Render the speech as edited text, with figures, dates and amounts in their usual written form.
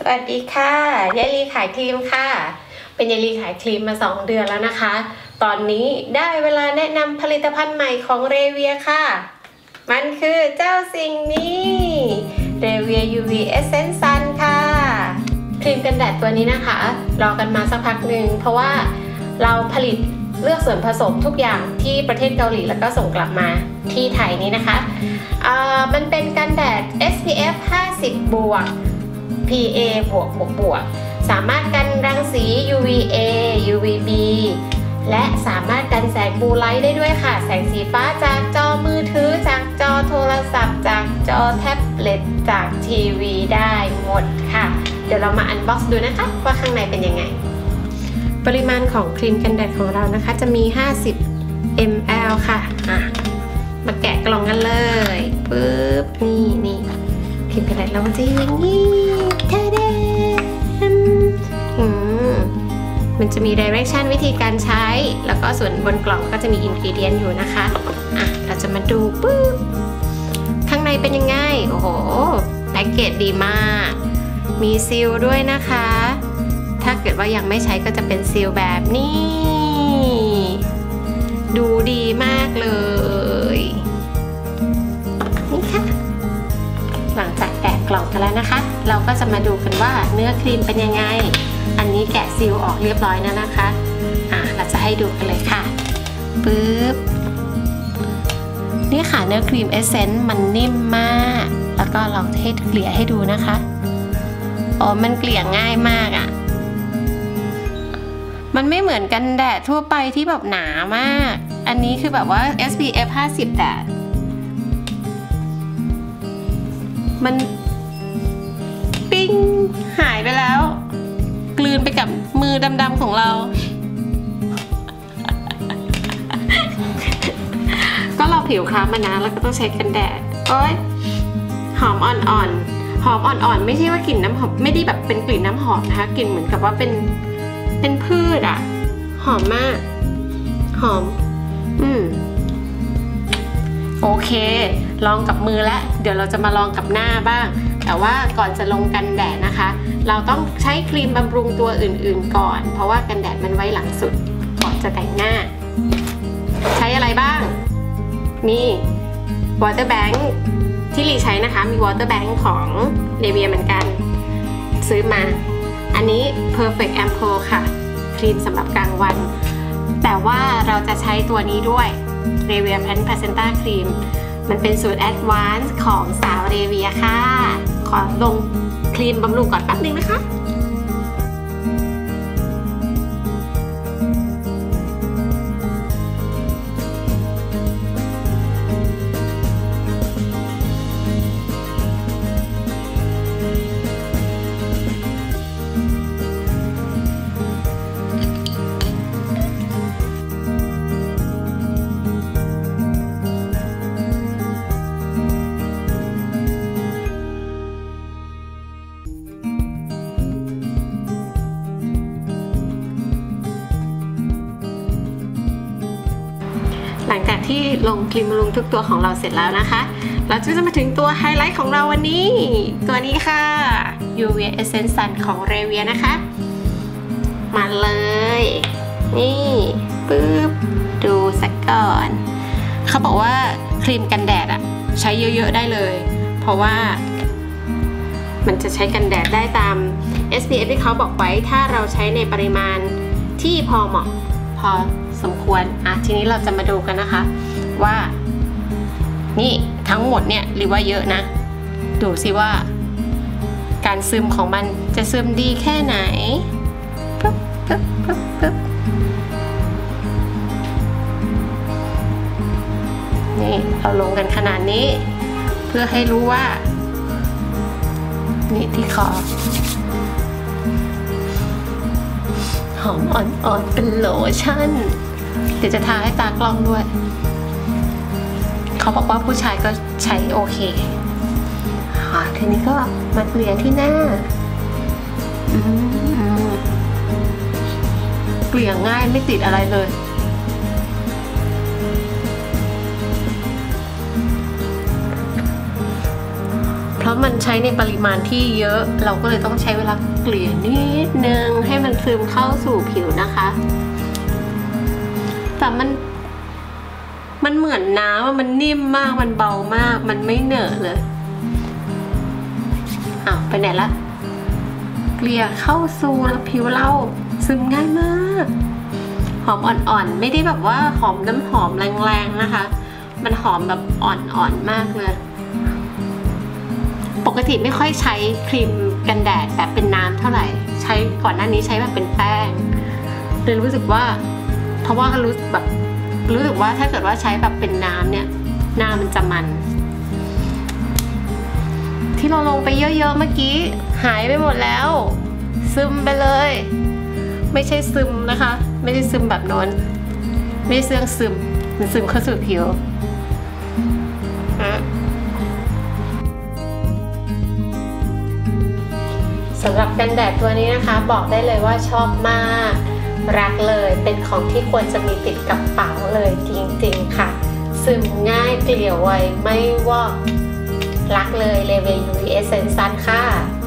วัสดีค่ะยายลีขายครีมค่ะเป็นยายลีขายครีมมา2 เดือนแล้วนะคะตอนนี้ได้เวลาแนะนำผลิตภัณฑ์ใหม่ของเรเวียค่ะมันคือเจ้าสิ่งนี้เรเวีย UV Essence Sun ค่ะครีมกันแดดตัวนี้นะคะรอกันมาสักพักหนึ่งเพราะว่าเราผลิตเลือกส่วนผสมทุกอย่างที่ประเทศเกาหลีแล้วก็ส่งกลับมาที่ไทยนี้นะคะมันเป็นกันแดด SPF 50 บวก PA บวกสามารถกันรังสี UVA UVB และสามารถกันแสงบลูไลท์ได้ด้วยค่ะแสงสีฟ้าจากจอมือถือจากจอโทรศัพท์จากจอแท็บเล็ตจากทีวีได้หมดค่ะเดี๋ยวเรามาอันบ็อกซ์ดูนะคะว่าข้างในเป็นยังไงปริมาณของครีมกันแดดของเรานะคะจะมี50 ml ค่ะมาแกะกล่องกันเลยปึ๊บนี่ครีมกันแดดเราจะอย่างนี้แท้มันจะมี direction วิธีการใช้แล้วก็ส่วนบนกล่องก็จะมี ingredient อยู่นะคะเราจะมาดูปึ๊บข้างในเป็นยังไงโอ้โหแพ็กเกจดีมากมีซีลด้วยนะคะถ้าเกิดว่ายังไม่ใช้ก็จะเป็นซีลแบบนี้ดูดีมากเลยนี่ค่ะหลังจากแกะกล่องกันแล้วนะคะเราก็จะมาดูกันว่าเนื้อครีมเป็นยังไงอันนี้แกะซีลออกเรียบร้อยแล้วนะคะเราจะให้ดูกันเลยค่ะปึ๊บนี่ค่ะเนื้อครีมเอสเซนต์มันนิ่มมากแล้วก็ลองให้เกลี่ยให้ดูนะคะมันเกลี่ยง่ายมากมันไม่เหมือนกันแดดทั่วไปที่แบบหนามากอันนี้คือแบบว่า SPF 50 แดดมันปิ้งหายไปแล้วกลืนไปกับมือดำๆของเราก็เราผิวคล้ำมานะแล้วก็ต้องใช้กันแดดหอมอ่อนๆหอมอ่อนๆไม่ใช่ว่ากลิ่นน้ำหอมไม่ได้แบบเป็นกลิ่นน้ำหอมนะคะกลิ่นเหมือนกับว่าเป็นพืชหอมมากหอมโอเคลองกับมือแล้วเดี๋ยวเราจะมาลองกับหน้าบ้างแต่ว่าก่อนจะลงกันแดดนะคะเราต้องใช้ครีมบำรุงตัวอื่นๆก่อนเพราะว่ากันแดดมันไว้หลังสุดก่อนจะแต่งหน้าใช้อะไรบ้างมี water bank ที่ลีใช้นะคะมี water bank ของเรเวียเหมือนกันซื้อมาอันนี้ perfect ampoule ค่ะครีมสำหรับกลางวันแต่ว่าเราจะใช้ตัวนี้ด้วย Revia Placenta Cream มันเป็นสูตร Advanced ของสาวเรเวียค่ะขอลงครีมบำรุงก่อนแป๊บนึงนะคะหลังจากที่ลงครีมบำรุงทุกตัวของเราเสร็จแล้วนะคะเราจะมาถึงตัวไฮไลท์ของเราวันนี้ตัวนี้ค่ะ UV Essence Sun ของ Revia นะคะมาเลยนี่ปึ๊บดูสักก่อนเขาบอกว่าครีมกันแดดใช้เยอะๆได้เลยเพราะว่ามันจะใช้กันแดดได้ตาม SPF ที่เขาบอกไว้ถ้าเราใช้ในปริมาณที่พอเหมาะพอสมควรทีนี้เราจะมาดูกันนะคะว่านี่ทั้งหมดเนี่ยหรือว่าเยอะนะดูสิว่าการซึมของมันจะซึมดีแค่ไหนปึ๊บนี่เราลงกันขนาดนี้เพื่อให้รู้ว่านี่ที่คอหอมอ่อนๆเป็นโลชั่นเดี๋ยวจะทาให้ตากล้องด้วยเขาบอกว่าผู้ชายก็ใช้โอเคทีนี้ก็มาเกลี่ยที่หน้าเกลี่ยง่ายไม่ติดอะไรเลยพราะมันใช้ในปริมาณที่เยอะเราก็เลยต้องใช้เวลาเกลี่ยนิดนึงให้มันซึมเข้าสู่ผิวนะคะแต่มันเหมือนน้ำมันนิ่มมากมันเบามากมันไม่เหนอะเลยอ้าวไปไหนละเกลี่ยเข้าสู่แล้วผิวเราซึมง่ายมากหอมอ่อนๆไม่ได้แบบว่าหอมน้ำหอมแรงๆนะคะมันหอมแบบอ่อนๆมากเลยปกติไม่ค่อยใช้ครีมกันแดดแบบเป็นน้ำเท่าไหร่ใช้ก่อนหน้านี้ใช้แบบเป็นแป้งเลยรู้สึกว่าเพราะว่ารู้สึกว่าถ้าเกิดว่าใช้แบบเป็นน้ำเนี่ยหน้ามันจะมันที่เราลงไปเยอะๆเมื่อกี้หายไปหมดแล้วซึมไปเลยไม่ใช่ซึมนะคะไม่ได้ซึมแบบนอนไม่ใช่ซึมมันซึมเข้าสู่ผิวสำหรับกันแดดตัวนี้นะคะบอกได้เลยว่าชอบมากรักเลยเป็นของที่ควรจะมีติดกระเป๋าเลยจริงๆค่ะซึมง่ายเกลี่ยไวไม่วอกรักเลยเลเวล UV Essence Sun ค่ะ